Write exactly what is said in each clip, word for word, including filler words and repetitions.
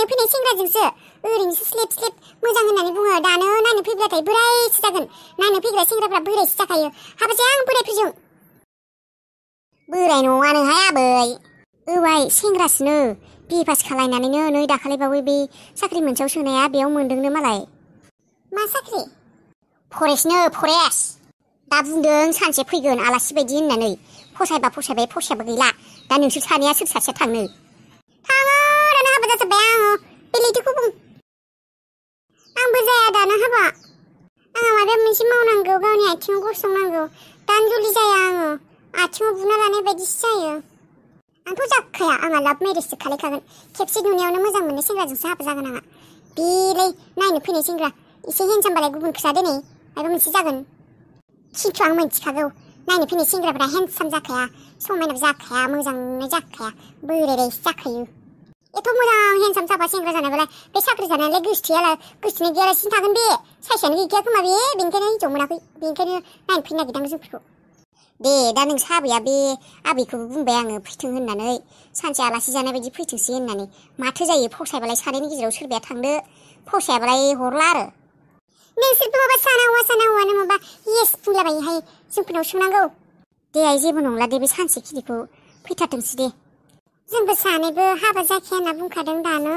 नायनो फैनाय सेंग्राजोंसो ओरैनोसो स्लिप स्लिप मोजां होननानै बुङो दानो नायनो फैब्लाथाय बोरायसो जागोन नायनो फैग्रा सेंग्राफ्रा बोरायसो जाखायो हाबा जाया आं बोरायफोरजों बोराय नङानोहाय आबै औवाय सेंग्रासोनो बि ए पास खालायनानैनो नै दाखालिबावै बे साख्रि मोनसेयाव सोनाया बेयाव मोनदोंनो मालाय मा साख्रि फरेस्टनो फरेस्ट दा बुंदों सानसे फैगोन आलासि बायदि होननानै फसायबा फसायबाय फसायाबा गैला दा नोंसोर सानैया सोर सासेया थांनो थाङो दानो हाबा जाजोब्बाय आङो बे लैथोखौ बुं आंबो जाया दानो हाबा आंहा माबा मोनसे मावनांगौ गावनि आथिङाव गसंनांगौ दानो जुलि जाया आङो आथिङाव बुना लानाय बायदिसो जायो आंथ' जाखाया आंहा लाभ मेरेजसो खालायखागोन खेबसे नुनायावनो मोजां मोननाय सेंग्राजोंसो हाबा जागोन आंहा बेलाय नायनो फैनाय सेंग्रा एसे हेन्डसामबालाय गुबुन खोथा दिनै माबा मोनसे जागोन खिन्थु आं मिन्थिखागौ नायनो फैनाय सेंग्राफोरा हेन्डसाम जाखाया समायनाबो जाखाया मोजांनो जाखाया बोरायरायसो जाखायो एथ' मोजां हेन्डसाम साफा सेंग्रा जानायबालाय बे साख्रि जानायालाय गोसोथोयालाय गोसोथोनाय गैयालासिनो थागोन बे साइसआनो गैखाया खोमा बे बेनिखायनो हिनजाव मोनाखै बेनिखायनो नायनो फैनो नागिरदों जोंफोरखौ दे दा नोंसा आबैया बे आबैखौबो बुंबाय आङो फैथों होननानै सानसे आलासि जानाय बायदि फैथोंसै होननानै माथो जायो फसायबालाय सानैनि गेजेराव सोरबाया थांदो फसायाबालाय हरला आरो नोंसोरबो माबा साना हौवा साना हौवानो माबा येस बुंलाबायोहाय जोंफोरनाव सोंनांगौ दे आइ जेबो नंला दे बे सानसे खिनिखौ फैथारथोंसै दे जोंबो सानैबो हाबा जाखाया होनना बुंखादों दानो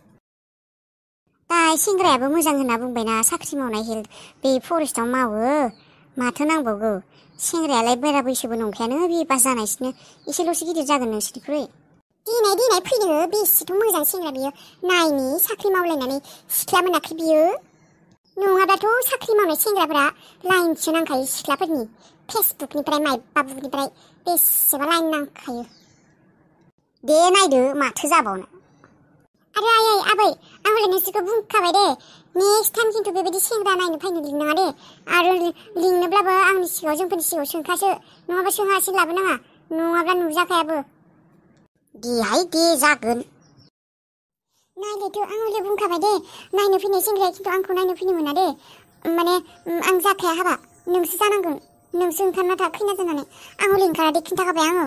दा सेंग्रायाबो मोजां होनना बुंबायना साख्रि मावनाय हेल्थ बे फरेस्टआव मावो माथो नांबावगौ सेंग्रायालाय बारा बैसोबो नंखायानो बि ए पास जानायसोनो एसेल'सो गिदिर जागोन नोंसोरनिख्रुइ दिनै दिनै फैनो बेसेथ' मोजां सेंग्रा बियो नायनि साख्रि मावलायनानै सिख्ला मोनाखै बियो नङाबाथ' साख्रि मावनाय सेंग्राफोरा लाइनसो नांखायो सिख्लाफोरनि फेसबुकनिफ्राय माइबा बुकनिफ्राय बेसेबा लाइन नांखायो दे नायदो माथो जाबावनो आरो आयै आबै आं हले नोंसोरखौ बुंखाबाय दे नेक्स्ट टाइम खिन्थु बेबायदि सेंग्रा नायनो फैनो लिंनाङा दे आरो लिंनोब्लाबो आंनि सिगाङाव जोंफोरनि सिगाङाव सोंखासो नङाबा सोङासो लाबोनाङा नङाब्ला नुजाखायाबो देहाय दे जागोन नायदोथ' आं हले बुंखाबाय दे नायनो फैनाय सेंग्राया खिन्थु आंखौ नायनो फैनो मोना दे माने आं जाखाया हाबा नोंसो जानांगोन नोंसो ओंखारना था खैना जानानै आं हले ओंखारा दे खिन्थाखाबाय आङो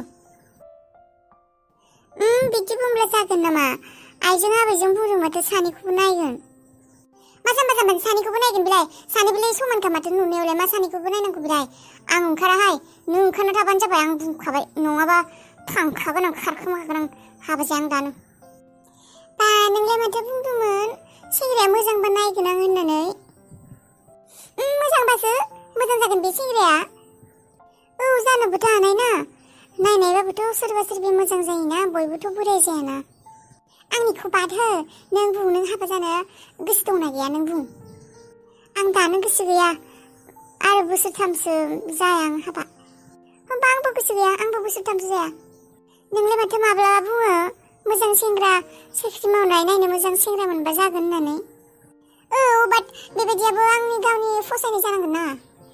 बिदि बुंब्ला जागोन नामा आइजों आबैजों बुंदों माथो सानैखौबो नायगोन मा जाम्बा जाम्बा सानैखौबो नायगोन बेलाय सानैबोलाय समानखा माथो नुनायावलाय मा सानैखौबो नायनांगौ बेलाय आं ओंखाराहाय नों ओंखारना थाबानो जाबाय आं बुंखाबाय नङाबा थांखागोन आं खारखोमागोन आं हाबा जाया आं दानो बा नोंलाय माथो बुंदोंमोन सेंग्राया मोजांबा नायगोन आं होननानै मोजांबासो मोजां जागोन बे सेंग्राया औ जानोबोथ' हानाय ना नायनायबाबोथ' सोरबा सोरबि मोजां जायोना बयबोथ' बोराय जायाना आंनिखौ बाद हो नों बुं नों हाबा जानो गोसो दंना गैया नों बुं आं दानो गोसो गैया आरो बोसोरथामसो जाया आं हाबा होमबा आंबो गोसो गैया आंबो बोसोरथामसो जाया नोंलाय माथो माब्लाबा बुङो मोजां सेंग्रा साख्रि मावनाय नायनो मोजां सेंग्रा मोनबा जागोन होननानै औ बाट बेबायदियाबो आंनि गावनि फसायनाय जानांगोन ना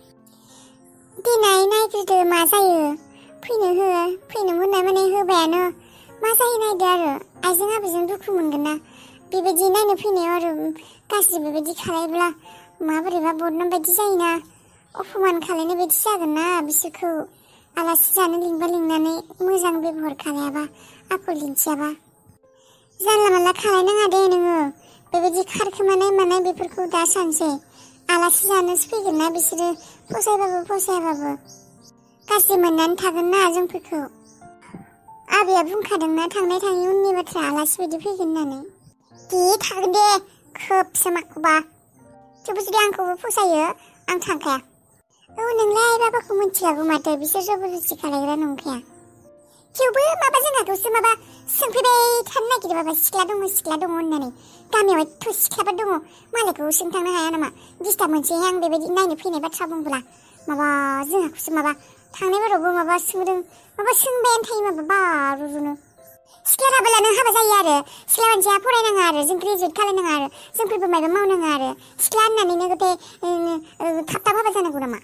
दिनै नायग्रोदो मा जायो फैनो हो फैनो मोननाय माने होबायानो मा जायो नायदो आरो आइजों आबैजों दुखु मोनगोन ना बेबायदि नायनो फैनायाव आरो गाज्रि बेबायदि खालायब्ला माबोरैबा बदनाम बायदि जायोना अपमान खालायनाय बायदि जागोन ना बिसोरखौ आलासि जानो लिंबा लिंनानै मोजां बेबहार खालायाबा आखल दिन्थियाबा जानला मानला खालायनाङा दे नोङो बेबायदि खारखोमानाय मानाय बेफोरखौ दा सानसै आलासि जानोसो फैगोन ना बिसोरो फसायबाबो फसायाबाबो गाज्रि मोननानै थागोन ना जोंफोरखौ आबैया बुंखादोंना थांनाय थाङै उननि बाथ्रा आलासि बायदि फैगोन होननानै दे थागोन दे खोबसो माखौबा थेवबो जुदि आंखौबो फसायो आं थांखाया औ नोंलाय बाबाखौ मिथिखागौ माथो बिसोर जबरदस्ति खालायग्रा नंखाया थेवबो माबा जोंहाखौसो माबा सोंफैबाय थानो नागिरो माबा सिख्ला दङ सिख्ला दङ होननानै गामियाव एथ' सिख्लाफोर दङ मालायखौ सोंथांनो हाया नामा दिस्टार्ब मोनसैहाय आं बेबायदि नायनो फैनाय बाथ्रा बुंब्ला माबा जोंहाखौसो माबा थांनाय बारावबो माबा सोंदों माबा सोंबायानो थायो माबा बारुरुनो सिख्ला राबोला नों हाबा जायो आरो सिख्ला मानसिया फरायनाङा आरो जों ग्रेजुवेट खालायनाङा आरो जोंफोरबो माबा मावनाङा आरो सिख्ला होननानैनो गथे थाब थाब हाबा जानांगौ नामा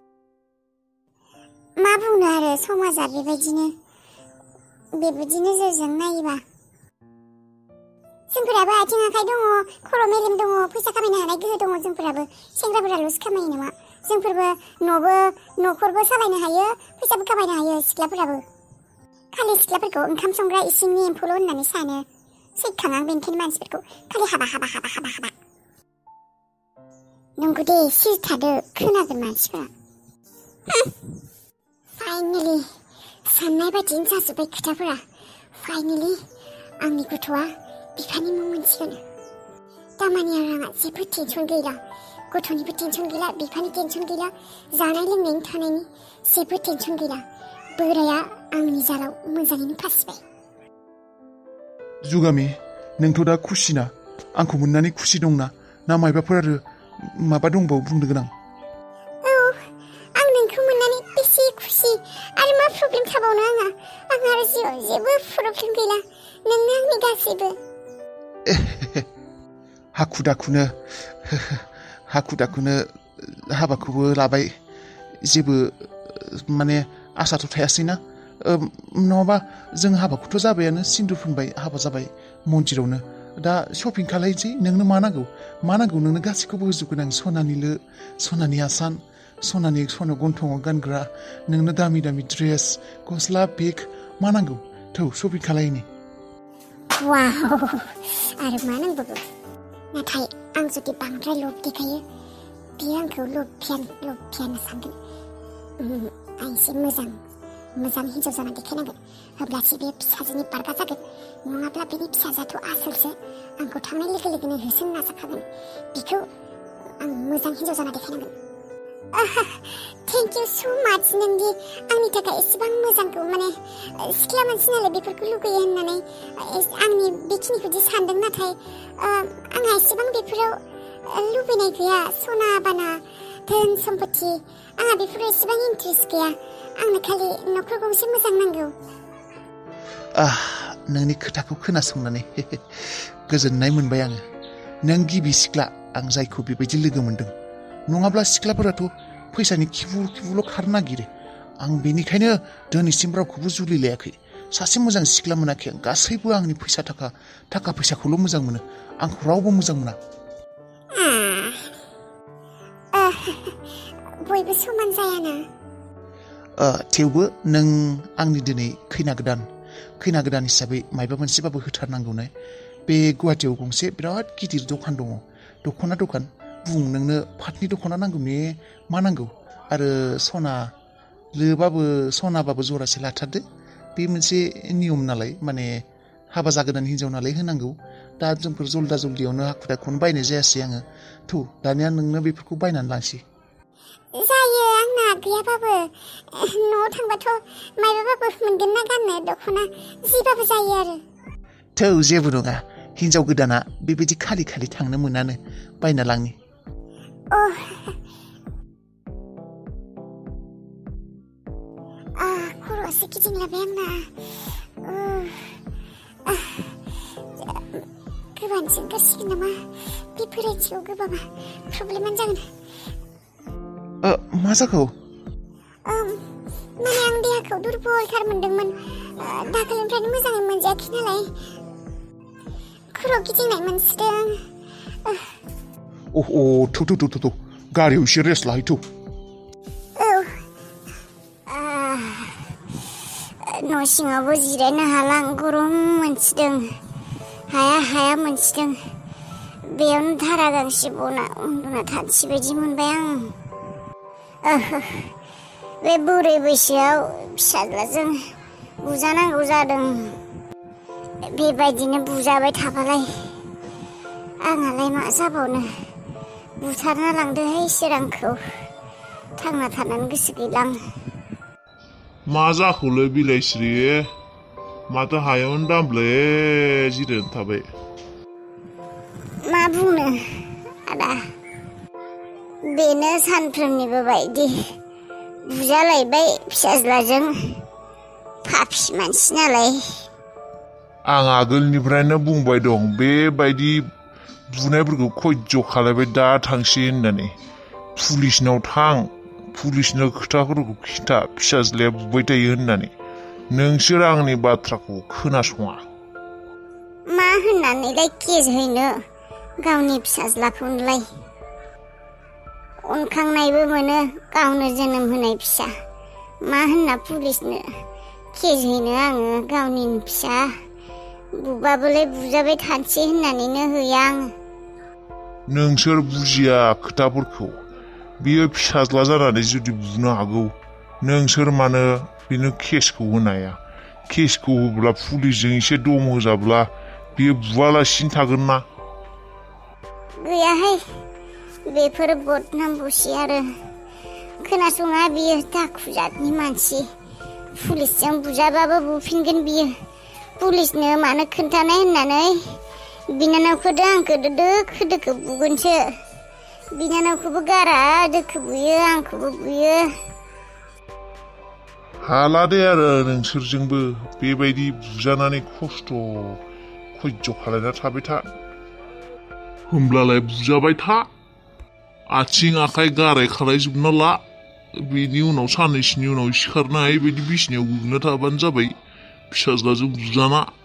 मा बुंनो आरो समाजा बेबायदिनो बेबायदि नोजोरजों नायोबा जोंफोराबो आथिं आखाइ दङ खर' मेलेम दङ फैसा खामायनो हानाय गोहो दङ जोंफोराबो सेंग्राफोराल'सो खामायो नामा जोंफोरबो न'बो न'खरबो सालायनो हायो फैसाबो खामायनो हायो सिख्लाफोराबो खालि सिख्लाफोरखौ ओंखाम संग्रा इसिंनि एम्फौल' होननानै सानो सैखाङा बेनिखायनो मानसिफोरखौ खालि हाबा हाबा हाबा हाबा हाबा नंगौ दे सिरि थादो खोनागोन मानसिफोरा फाइनेलि साननाय बायदिनो जाजोब्बाय खोथाफोरा फाइनेलि आंनि गथ'आ बिफानि मुं मोनसिगोन दामानि आंहा जेबो टेनसन गैला गथ'निबो टेनसन गैला बिफानि टेनसन गैला जानाय लोंनायनि थानायनि जेबो टेनसन गैला बोराया आंनि जालाव मोजाङैनो फासिबाय जुगामि नोंथ' दा खुसि ना आंखौ मोननानै खुसि दंना ना मायबाफोर आरो माबा दंबावो बुंनो गोनां औ आं नोंखौ मोननानै बेसे खुसि आरो मा प्रब्लेम थाबावनो आंहा आंहा आरो जिउआव जेबो प्रब्लेम गैला नोंनो आंनि गासैबो हाखु दाखुनो हाखु दाखुनो हाबाखौबो लाबाय जेबो माने आसाथ' थायासैना नङाबा जों हाबाखौथ' जाबायानो सिन्दुर फुनबाय हाबा जाबाय मन्दिरावनो दा शपिं खालायनोसै नोंनो मा नांगौ मा नांगौ नोंनो गासैखौबो होजोबगोन आं सनानि लो सनानि आसान सनानि सना गन्थङाव गानग्रा नोंनो दामि दामि ड्रेस गस्ला बेग मा नांगौ थौ शपिं खालायनि वाव आरो मा नांबावगौ नाथाय आं जुदि बांद्राय लब देखायो बियो आंखौ लबफियान लबफियानो सानगोन आं एसे मोजां मोजां हिन्जाव जाना देखायनांगोन अब्लासो बे फिसाजोनि बारगा जागोन नङाब्ला बेनि फिसाजोआथ' आसलसो आंखौ थांनाय लोगो लोगोनो होसोनो नाजाखागोन बिखौ आं मोजां हिन्जाव जाना देखायनांगोन थेंक इउ स' माच नोंदि आंनि थाखाय एसेबां मोजांखौ माने सिख्ला मानसि नालाय बेफोरखौ लुगैयो होननानै आंनि बेखिनिखौदि सानदों नाथाय आंहा एसेबां बेफोराव लुबैनाय गैया सना बाना धोन सम्पति आंहा बेफोराव एसेबां इन्ट्रेस्ट गैया आंनो खालि न'खर गंसे मोजां नांगौ आह नोंनि खोथाखौ खोनासंनानै गोजोननाय मोनबाय आङो नों गिबि सिख्ला आं जायखौ बेबायदि लोगो मोनदों नङाब्ला सिख्लाफोराथ' फैसानि खिबु खिबुल' खारनो नागिरो आं बेनिखायनो दिनैसिम रावखौबो जुलि लायाखै सासे मोजां सिख्ला मोनाखै आं गासैबो आंनि फैसा थाखा थाखा फैसाखौल' मोजां मोनो आंखौ रावबो मोजां मोना बयबो समान जायाना थेवबो नों आंनि दिनै खैना गोदान खैना गोदान हिसाबै मायबा मोनसेबाबो होथारनांगौनो बे गुवाहाटियाव गंसे बिराद गिदिर दखान दङ दख'ना दखान बुं नोंनो पाटनि दख'ना नांगौ ने मा नांगौ आरो सना लोबाबो सनाबाबो जरासे लाथारदो बे मोनसे नियम नालाय माने हाबा जागोदान हिन्जाव नालाय होनांगौ दा जोंफोर जल्दा जल्दियावनो हाखु दाखुनो बायनाय जायासै आङो थौ दानिया नोंनो बेफोरखौ बायनानै लांसै जायो आंना गैयाबाबो न'आव थांबाथ' मायबाबाबो मोनगोन ना गाननो दख'ना जिबाबो जायो आरो थौ जेबो नङा हिन्जाव गोदाना बेबायदि खालि खालि थांनो मोनानो बायना लांनि खर'आसो गिदिंलाबाय आंना गोबानसो ओंखारसिगोन नामा बे बोरायथियाव गोबाबा प्रब्लेमानो जागोन मा जाखो माने आं देहाखौ दुरबलथार मोनदोंमोन दाखालिनिफ्रायनो मोजाङै मोनजायाखै नालाय खर' गिदिंनाय मोनसिदों अ थौ थौ थौ थौ गारियाव एसे रेस्ट लाहै थौ औ न' सिङावबो जिरायनो हाला आं गरम मोनसिदों हाया हाया मोनसिदों बेयावनो धारा गांसे बना उन्दुना थानोसै बायदि मोनबाय आं बे बुरै बैसोआव फिसाज्लाजों बुजानांगौ जादों बेबायदिनो बुजाबाय थाबालाय आंहालाय मा जाबावनो बुथारना लांदोहाय सोरांखौ थांना थानानै गोसो गैला आं मा जाखौलै बिलाइस्रि माथो हायावनो दामब्ले जिरायना थाबाय मा बुंनो आदा बेनो सानफ्रोमनिबो बायदि बुजालायबाय फिसाज्लाजों पापि मानसि नालाय आं आगोलनिफ्रायनो बुंबाय दं बेबायदि बुनायफोरखौ खयज' खालायबाय दा थांसै होननानै पुलिसनाव थां पुलिसनो खोथाफोरखौ खिथा फिसाज्लाया बुबाय थायो होननानै नोंसोर आंनि बाथ्राखौ खोनासङा मा होननानैलाय केस हैनो गावनि फिसाज्लाखौलाय अनखांनायबो मोनो गावनो जोनोम होनाय फिसा मा होनना पुलिसनो केस हैनो आङो गावनि फिसा बुबाबोलाय बुजाबाय थानोसै होननानैनो होया आङो। नोंसोर बुजिया खोथाफोरखौ। बियो फिसाज्ला जानानै जुदि बुनो हागौ, नोंसोर मानो बिनो केसखौ होनो हाया? केसखौ होब्ला पुलिसजों एसे दम होजाब्ला बियो बुवालासिनो थागोन ना? गैयाहाय, बेफोर बदनाम बुसि आरो खोनासङा बियो दाखुजातनि मानसि। पुलिसजों बुजाबाबो बुफिनगोन बियो। पुलिसनो मानो खोन्थानाय होननानै बिनानावखौदो आंखौदो दोखो दोखो बुगोनसो। बिनानावखौबो गारा दोखो बुयो, आंखौबो बुयो। हाला दे आरो नोंसोरजोंबो बेबायदि बुजानानै खस्थ' खयज' खालायना थाबाय था। होमब्लालाय बुजाबाय था, आथिं आखाइ गाराय खालायजोबना ला। बेनि उनाव साननैसोनि उनाव सिखारनो हायै बायदि बिसिनायाव उन्दुना थाबानो जाबाय, फिसाज्लाजों बुजाना।